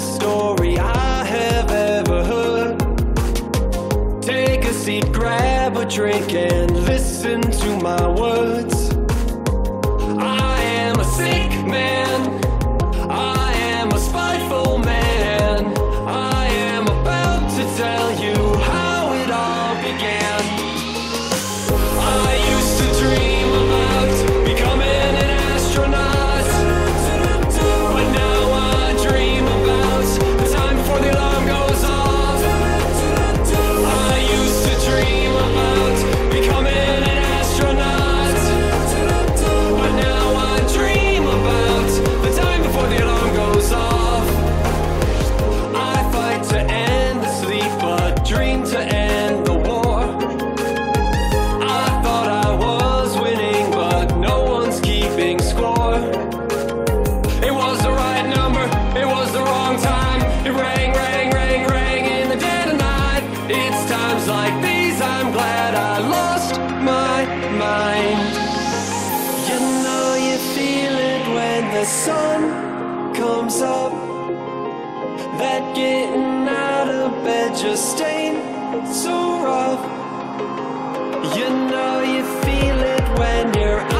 saddest story I have ever heard. Take a seat, grab a drink, and listen to my words. I am a sick man, I am a spiteful man. I am about to tell you how it all began. I used to dream about becoming an astronaut, but now I dream about the time before the alarm goes off. I used to dream about becoming an astronaut, but now I dream about the time before the alarm goes off. I fight to end the sleep, but dream to end the war. I thought I was winning, but no one's keeping score. It was the right number, it was the wrong time. It rang, rang, rang, rang in the dead of night. It's times like these I'm glad I lost my mind. You know you feel it when the sun comes up, that getting out of bed just ain't so rough. You know you feel it when you're